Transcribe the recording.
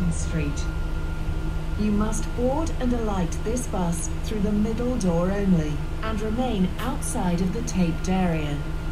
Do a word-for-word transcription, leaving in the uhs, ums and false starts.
Martin Street. You must board and alight this bus through the middle door only and remain outside of the taped area.